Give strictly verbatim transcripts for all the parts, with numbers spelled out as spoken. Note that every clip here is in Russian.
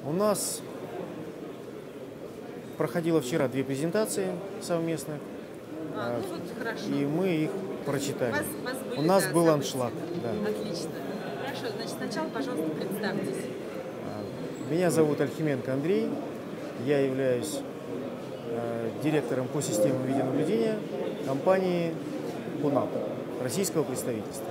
У нас проходило вчера две презентации совместных, А, ну вот хорошо. и мы их прочитали. У вас, у вас были, У нас да, был события? аншлаг. Да. Отлично. Хорошо, значит, сначала, пожалуйста, представьтесь. Меня зовут Альхименко Андрей. Я являюсь э, директором по системам видеонаблюдения компании КУНАП, российского представительства.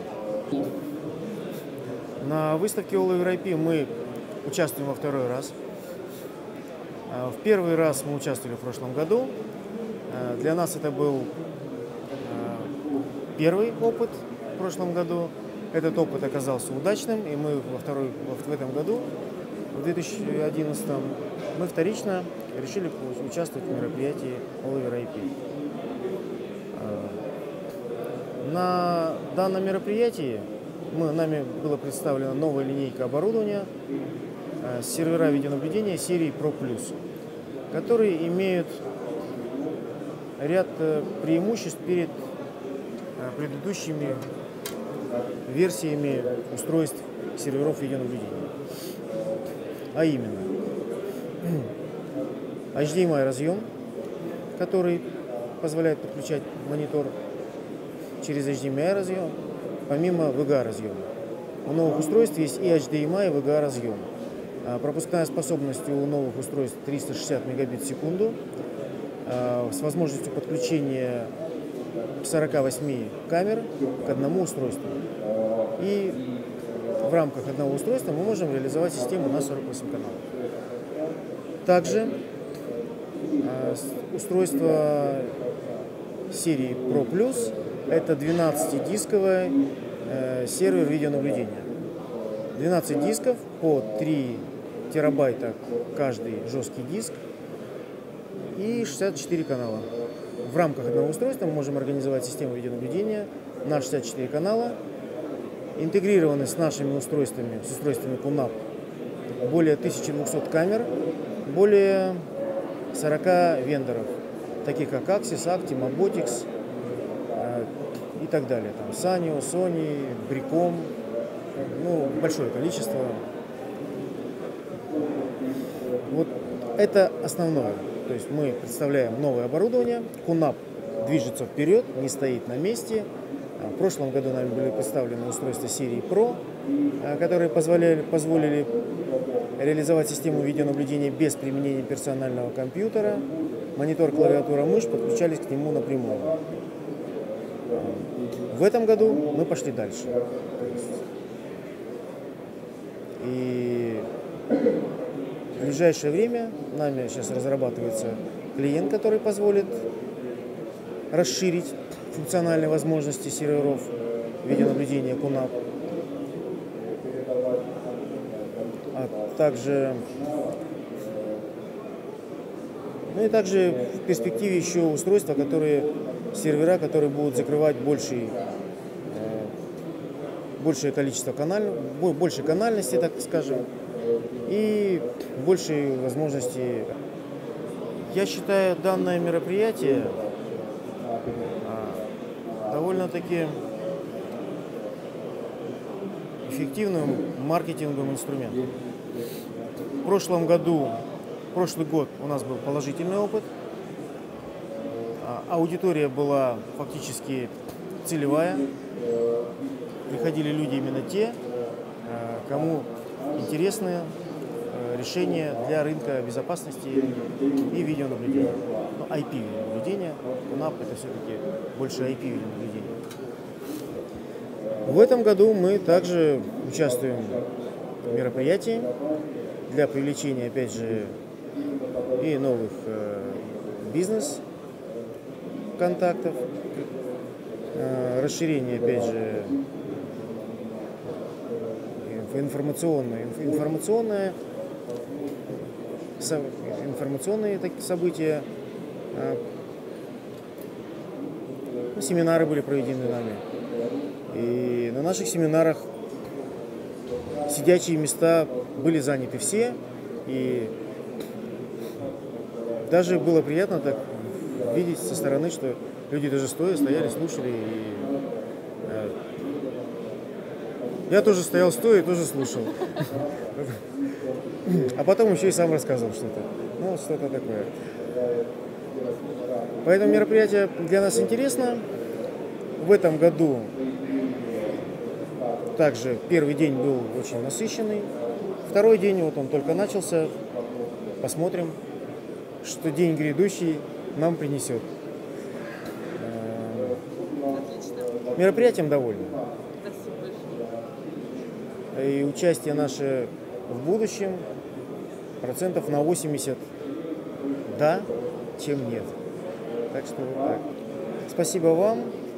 На выставке All Over ай пи мы участвуем во второй раз. В первый раз мы участвовали в прошлом году. Для нас это был первый опыт в прошлом году. Этот опыт оказался удачным, и мы во второй, в этом году, в две тысячи одиннадцатом, мы вторично решили участвовать в мероприятии All Over ай пи. На данном мероприятии мы, нами была представлена новая линейка оборудования, э, сервера видеонаблюдения серии Pro Plus, которые имеют ряд э, преимуществ перед э, предыдущими версиями устройств серверов видеонаблюдения. А именно эйч ди эм ай разъем, который позволяет подключать монитор через эйч ди эм ай разъем, помимо ви джи а разъема. У новых устройств есть и эйч ди эм ай, и ви джи а разъем. Пропускная способность у новых устройств триста шестьдесят мегабит в секунду, с возможностью подключения сорока восьми камер к одному устройству. И в рамках одного устройства мы можем реализовать систему на сорок восемь каналов. Также устройство серии Pro Plus — это двенадцатидисковый э, сервер видеонаблюдения. двенадцать дисков по три терабайта каждый жесткий диск и шестьдесят четыре канала. В рамках одного устройства мы можем организовать систему видеонаблюдения на шестьдесят четыре канала, интегрированы с нашими устройствами, с устройствами КУНАП, более тысячи двухсот камер, более сорока вендоров, таких как Axis, Acti, Mobotix э, и так далее. Там Sanyo, Sony, Bricom, ну, большое количество. Вот это основное. То есть мы представляем новое оборудование. КУНАП движется вперед, не стоит на месте. В прошлом году нами были представлены устройства серии Pro, которые позволяли, позволили реализовать систему видеонаблюдения без применения персонального компьютера. Монитор, клавиатура, мышь подключались к нему напрямую. В этом году мы пошли дальше. И в ближайшее время нами сейчас разрабатывается клиент, который позволит расширить функциональные возможности серверов видеонаблюдения КУНАП, а также, ну и также в перспективе еще устройства, которые, сервера, которые будут закрывать больший, э, большее количество каналов, больше канальности, так скажем, и большие возможности. Я считаю данное мероприятие довольно-таки эффективным маркетинговым инструментом. В прошлом году, прошлый год у нас был положительный опыт. Аудитория была фактически целевая. Приходили люди именно те, кому интересны решения для рынка безопасности и видеонаблюдения. Ну, ай пи видеонаблюдение, КУНАП — это все-таки больше ай пи видеонаблюдение. В этом году мы также участвуем в мероприятии для привлечения, опять же, и новых э, бизнес-контактов, э, расширение, опять же, информационное, информационное информационные такие события, семинары были проведены нами. И на наших семинарах сидячие места были заняты все, и даже было приятно так видеть со стороны, что люди даже стоя стояли, слушали. И, Я тоже стоял стоя и тоже слушал. А потом еще и сам рассказывал что-то. Ну, что-то такое. Поэтому мероприятие для нас интересно. В этом году также первый день был очень насыщенный. Второй день, вот он только начался. Посмотрим, что день грядущий нам принесет. Отлично. Мероприятием довольны. Спасибо большое. И участие наше в будущем процентов на восемьдесят да, чем нет. Так что вот так. Спасибо вам.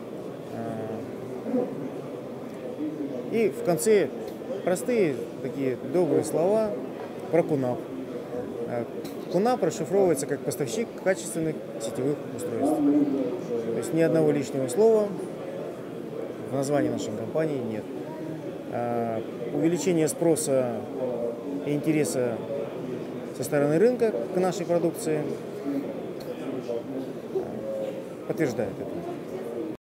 И в конце простые такие добрые слова про КУНАП. КУНАП расшифровывается как поставщик качественных сетевых устройств. То есть ни одного лишнего слова в названии нашей компании нет. Увеличение спроса и интереса со стороны рынка к нашей продукции подтверждает это.